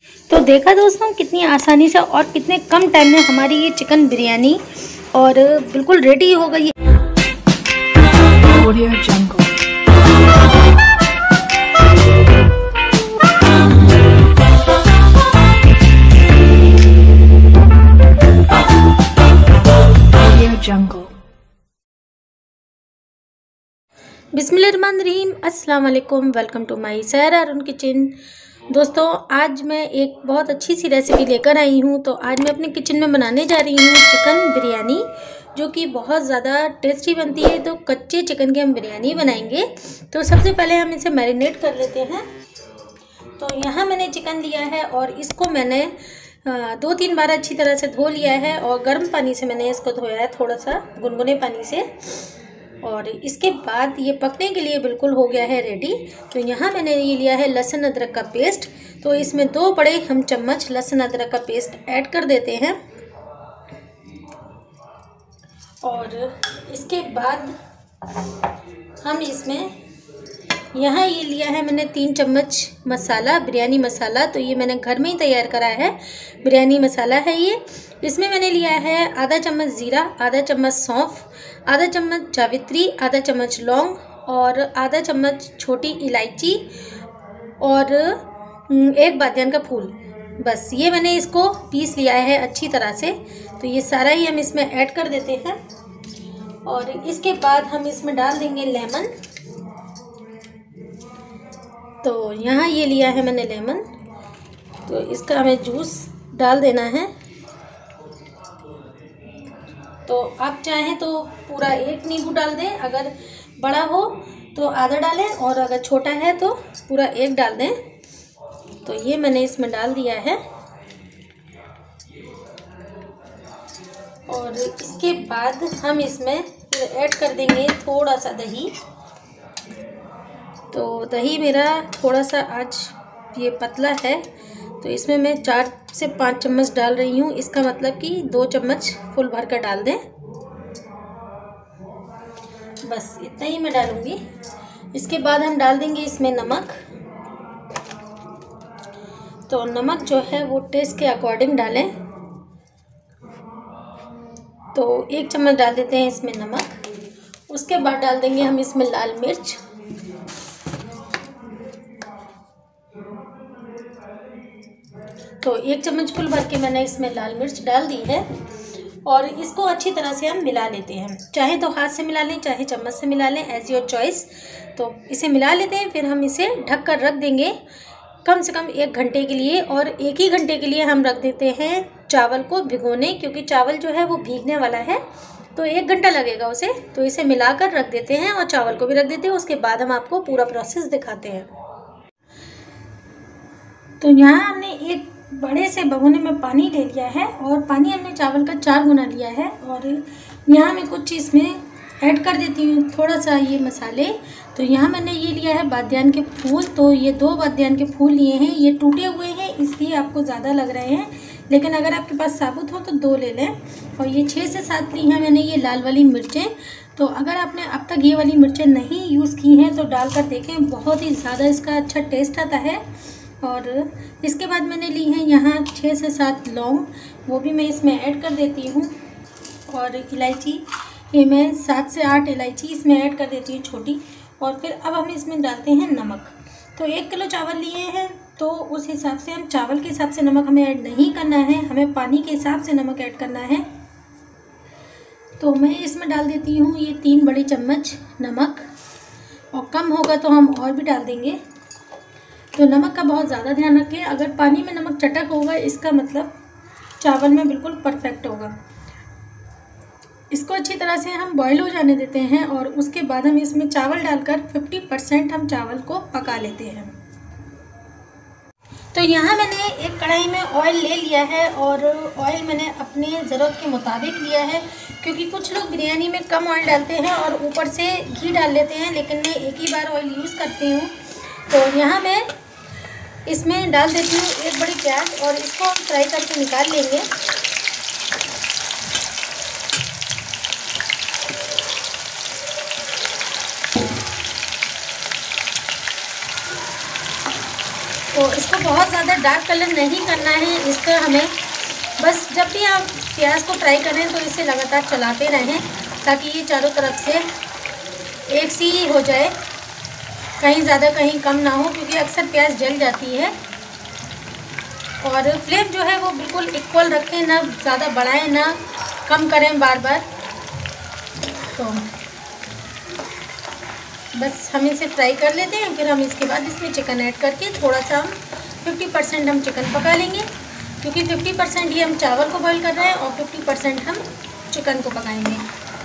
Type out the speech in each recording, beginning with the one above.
तो देखा दोस्तों कितनी आसानी से और कितने कम टाइम में हमारी ये चिकन बिरयानी और बिल्कुल रेडी हो गई। Audio Jungle. Audio Jungle. बिस्मिल्लाहिर्रहमानिर्रहीम, अस्सलाम वालेकुम, वेलकम टू माई सहरा अरुण किचन। दोस्तों आज मैं एक बहुत अच्छी सी रेसिपी लेकर आई हूँ। तो आज मैं अपने किचन में बनाने जा रही हूँ चिकन बिरयानी, जो कि बहुत ज़्यादा टेस्टी बनती है। तो कच्चे चिकन की हम बिरयानी बनाएंगे। तो सबसे पहले हम इसे मैरिनेट कर लेते हैं। तो यहाँ मैंने चिकन लिया है और इसको मैंने 2-3 बार अच्छी तरह से धो लिया है और गर्म पानी से मैंने इसको धोया है, थोड़ा सा गुनगुने पानी से। और इसके बाद ये पकने के लिए बिल्कुल हो गया है रेडी। तो यहाँ मैंने ये लिया है लहसुन अदरक का पेस्ट। तो इसमें 2 बड़े हम चम्मच लहसुन अदरक का पेस्ट ऐड कर देते हैं। और इसके बाद हम इसमें यहाँ ये लिया है मैंने 3 चम्मच मसाला, बिरयानी मसाला। तो ये मैंने घर में ही तैयार करा है, बिरयानी मसाला है ये। इसमें मैंने लिया है आधा चम्मच ज़ीरा, आधा चम्मच सौंफ, आधा चम्मच जावित्री, आधा चम्मच लौंग और आधा चम्मच छोटी इलायची और 1 बादियान का फूल। बस ये मैंने इसको पीस लिया है अच्छी तरह से। तो ये सारा ही हम इसमें ऐड कर देते हैं। और इसके बाद हम इसमें डाल देंगे लेमन। तो यहाँ ये लिया है मैंने लेमन, तो इसका हमें जूस डाल देना है। तो आप चाहें तो पूरा 1 नींबू डाल दें, अगर बड़ा हो तो आधा डालें और अगर छोटा है तो पूरा 1 डाल दें। तो ये मैंने इसमें डाल दिया है। और इसके बाद हम इसमें ऐड कर देंगे थोड़ा सा दही। तो दही मेरा थोड़ा सा आज ये पतला है, तो इसमें मैं 4 से 5 चम्मच डाल रही हूँ। इसका मतलब कि 2 चम्मच फुल भर कर डाल दें। बस इतना ही मैं डालूँगी। इसके बाद हम डाल देंगे इसमें नमक। तो नमक जो है वो टेस्ट के अकॉर्डिंग डालें। तो 1 चम्मच डाल देते हैं इसमें नमक। उसके बाद डाल देंगे हम इसमें लाल मिर्च। तो 1 चम्मच फुल भर के मैंने इसमें लाल मिर्च डाल दी है। और इसको अच्छी तरह से हम मिला लेते हैं। चाहे तो हाथ से मिला लें, चाहे चम्मच से मिला लें, एज योर चॉइस। तो इसे मिला लेते हैं, फिर हम इसे ढक कर रख देंगे कम से कम 1 घंटे के लिए। और 1 ही घंटे के लिए हम रख देते हैं चावल को भिगोने, क्योंकि चावल जो है वो भीगने वाला है। तो 1 घंटा लगेगा उसे। तो इसे मिलाकर रख देते हैं और चावल को भी रख देते हैं। उसके बाद हम आपको पूरा प्रोसेस दिखाते हैं। तो यहाँ हमने एक बड़े से भगोने में पानी ले लिया है और पानी हमने चावल का 4 गुना लिया है। और यहाँ मैं कुछ इसमें ऐड कर देती हूँ थोड़ा सा ये मसाले। तो यहाँ मैंने ये लिया है बादियान के फूल। तो ये 2 बादियान के फूल लिए हैं। ये टूटे हुए हैं इसलिए आपको ज़्यादा लग रहे हैं, लेकिन अगर आपके पास साबुत हो तो 2 ले लें। और ये 6 से 7 ली हैं मैंने ये लाल वाली मिर्चें। तो अगर आपने अब तक ये वाली मिर्चें नहीं यूज़ की हैं तो डाल कर देखें, बहुत ही ज़्यादा इसका अच्छा टेस्ट आता है। और इसके बाद मैंने ली हैं यहाँ 6 से 7 लौंग, वो भी मैं इसमें ऐड कर देती हूँ। और इलायची, ये मैं 7 से 8 इलायची इसमें ऐड कर देती हूँ छोटी। और फिर अब हम इसमें डालते हैं नमक। तो 1 किलो चावल लिए हैं, तो उस हिसाब से हम चावल के हिसाब से नमक हमें ऐड नहीं करना है, हमें पानी के हिसाब से नमक ऐड करना है। तो मैं इसमें डाल देती हूँ ये 3 बड़ी चम्मच नमक, और कम होगा तो हम और भी डाल देंगे। तो नमक का बहुत ज़्यादा ध्यान रखें। अगर पानी में नमक चटक होगा इसका मतलब चावल में बिल्कुल परफेक्ट होगा। इसको अच्छी तरह से हम बॉईल हो जाने देते हैं और उसके बाद हम इसमें चावल डालकर 50% हम चावल को पका लेते हैं। तो यहाँ मैंने एक कढ़ाई में ऑयल ले लिया है और ऑयल मैंने अपने ज़रूरत के मुताबिक लिया है, क्योंकि कुछ लोग बिरयानी में कम ऑयल डालते हैं और ऊपर से घी डाल लेते हैं, लेकिन मैं एक ही बार ऑयल यूज़ करती हूँ। तो यहाँ मैं इसमें डाल देती हूँ 1 बड़ी प्याज और इसको हम फ्राई करके निकाल लेंगे। तो इसको बहुत ज़्यादा डार्क कलर नहीं करना है। इसका हमें बस जब भी आप प्याज को फ्राई करें तो इसे लगातार चलाते रहें ताकि ये चारों तरफ से एक सी ही हो जाए, कहीं ज़्यादा कहीं कम ना हो, क्योंकि अक्सर प्याज जल जाती है। और फ्लेम जो है वो बिल्कुल इक्वल रखें, ना ज़्यादा बढ़ाएं ना कम करें बार बार। तो बस हम इसे फ्राई कर लेते हैं, फिर हम इसके बाद इसमें चिकन ऐड करके थोड़ा सा हम 50% हम चिकन पका लेंगे, क्योंकि 50% ये हम चावल को बॉईल कर रहे हैं और 50% हम चिकन को पकाएंगे।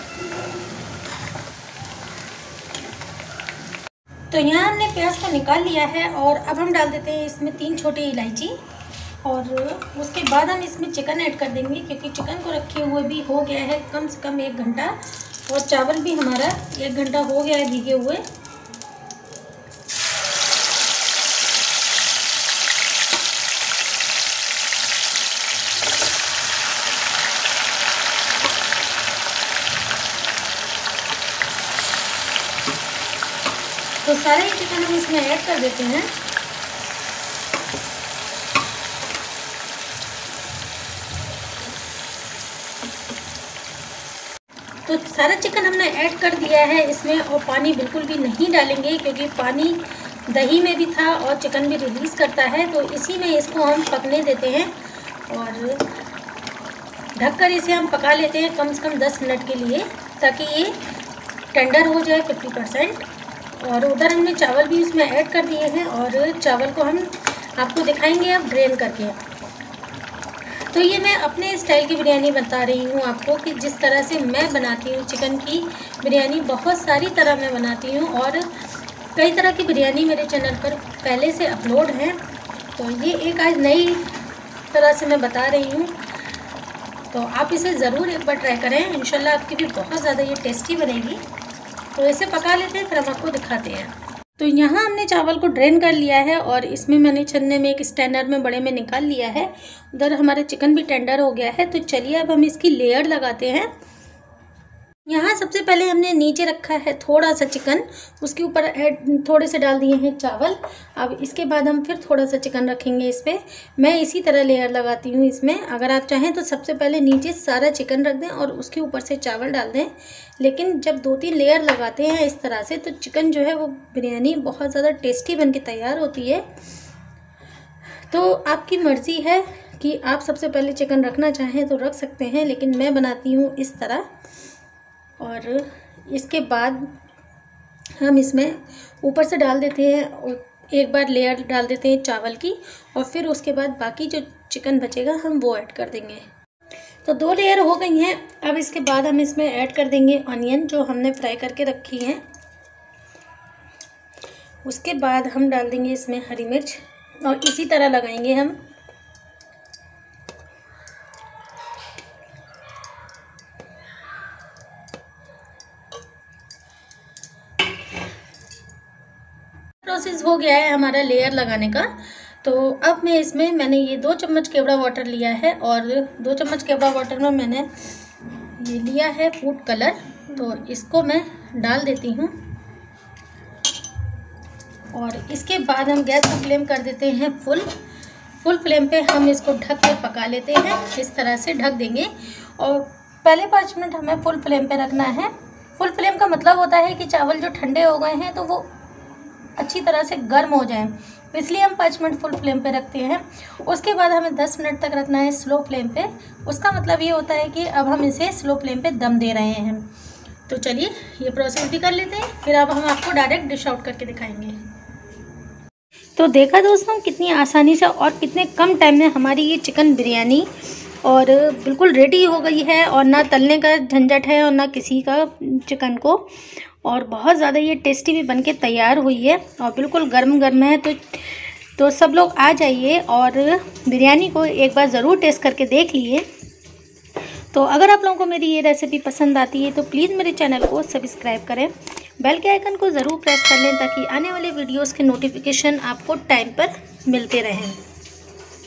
तो यहाँ हमने प्याज को निकाल लिया है और अब हम डाल देते हैं इसमें 3 छोटी इलायची, और उसके बाद हम इसमें चिकन ऐड कर देंगे, क्योंकि चिकन को रखे हुए भी हो गया है कम से कम 1 घंटा, और चावल भी हमारा 1 घंटा हो गया है भीगे हुए। तो सारे चिकन हम इसमें ऐड कर देते हैं। तो सारा चिकन हमने ऐड कर दिया है इसमें, और पानी बिल्कुल भी नहीं डालेंगे, क्योंकि पानी दही में भी था और चिकन भी रिलीज़ करता है। तो इसी में इसको हम पकने देते हैं और ढककर इसे हम पका लेते हैं कम से कम 10 मिनट के लिए, ताकि ये टेंडर हो जाए 50%। और उधर हमने चावल भी इसमें ऐड कर दिए हैं, और चावल को हम आपको दिखाएंगे अब ड्रेन करके। तो ये मैं अपने स्टाइल की बिरयानी बता रही हूँ आपको, कि जिस तरह से मैं बनाती हूँ चिकन की बिरयानी। बहुत सारी तरह मैं बनाती हूँ और कई तरह की बिरयानी मेरे चैनल पर पहले से अपलोड हैं। तो ये एक आज नई तरह से मैं बता रही हूँ, तो आप इसे ज़रूर एक बार ट्राई करें। इंशाल्लाह आपकी भी बहुत ज़्यादा ये टेस्टी बनेगी। तो इसे पका लेते हैं, फिर हम आपको दिखाते हैं। तो यहाँ हमने चावल को ड्रेन कर लिया है और इसमें मैंने छन्ने में एक स्टैंडर में बड़े में निकाल लिया है। उधर हमारा चिकन भी टेंडर हो गया है। तो चलिए अब हम इसकी लेयर लगाते हैं। यहाँ सबसे पहले हमने नीचे रखा है थोड़ा सा चिकन, उसके ऊपर थोड़े से डाल दिए हैं चावल। अब इसके बाद हम फिर थोड़ा सा चिकन रखेंगे इस पर। मैं इसी तरह लेयर लगाती हूँ इसमें। अगर आप चाहें तो सबसे पहले नीचे सारा चिकन रख दें और उसके ऊपर से चावल डाल दें, लेकिन जब 2-3 लेयर लगाते हैं इस तरह से तो चिकन जो है वो बिरयानी बहुत ज़्यादा टेस्टी बन के तैयार होती है। तो आपकी मर्ज़ी है कि आप सबसे पहले चिकन रखना चाहें तो रख सकते हैं, लेकिन मैं बनाती हूँ इस तरह। और इसके बाद हम इसमें ऊपर से डाल देते हैं और एक बार लेयर डाल देते हैं चावल की, और फिर उसके बाद बाकी जो चिकन बचेगा हम वो ऐड कर देंगे। तो 2 लेयर हो गई हैं। अब इसके बाद हम इसमें ऐड कर देंगे ऑनियन जो हमने फ्राई करके रखी हैं। उसके बाद हम डाल देंगे इसमें हरी मिर्च और इसी तरह लगाएंगे हम। प्रोसेस हो गया है हमारा लेयर लगाने का। तो अब मैं इसमें मैंने ये 2 चम्मच केवड़ा वाटर लिया है, और 2 चम्मच केवड़ा वाटर में मैंने ये लिया है फूड कलर। तो इसको मैं डाल देती हूँ, और इसके बाद हम गैस को फ्लेम कर देते हैं फुल फ्लेम पे। हम इसको ढक कर पका लेते हैं। इस तरह से ढक देंगे, और पहले 5 मिनट हमें फुल फ्लेम पे रखना है। फुल फ्लेम का मतलब होता है कि चावल जो ठंडे हो गए हैं तो वो अच्छी तरह से गर्म हो जाएं, इसलिए हम 5 मिनट फुल फ्लेम पे रखते हैं। उसके बाद हमें 10 मिनट तक रखना है स्लो फ्लेम पे। उसका मतलब ये होता है कि अब हम इसे स्लो फ्लेम पे दम दे रहे हैं। तो चलिए ये प्रोसेस भी कर लेते हैं, फिर अब हम आपको डायरेक्ट डिश आउट करके दिखाएंगे। तो देखा दोस्तों कितनी आसानी से और कितने कम टाइम में हमारी ये चिकन बिरयानी और बिल्कुल रेडी हो गई है, और ना तलने का झंझट है और ना किसी का चिकन को, और बहुत ज़्यादा ये टेस्टी भी बनके तैयार हुई है और बिल्कुल गर्म गर्म है। तो सब लोग आ जाइए और बिरयानी को एक बार ज़रूर टेस्ट करके देख लिए। तो अगर आप लोगों को मेरी ये रेसिपी पसंद आती है तो प्लीज़ मेरे चैनल को सब्सक्राइब करें, बेल के आइकन को ज़रूर प्रेस कर लें, ताकि आने वाले वीडियोस के नोटिफिकेशन आपको टाइम पर मिलते रहें।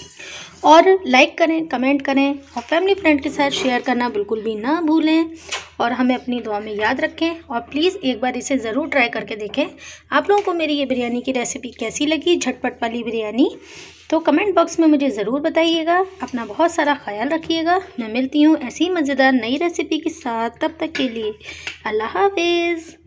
और लाइक करें, कमेंट करें और फैमिली फ्रेंड के साथ शेयर करना बिल्कुल भी ना भूलें। और हमें अपनी दुआ में याद रखें। और प्लीज़ एक बार इसे ज़रूर ट्राई करके देखें। आप लोगों को मेरी ये बिरयानी की रेसिपी कैसी लगी, झटपट वाली बिरयानी, तो कमेंट बॉक्स में मुझे ज़रूर बताइएगा। अपना बहुत सारा ख्याल रखिएगा। मैं मिलती हूँ ऐसी मज़ेदार नई रेसिपी के साथ। तब तक के लिए अल्लाह हाफिज़।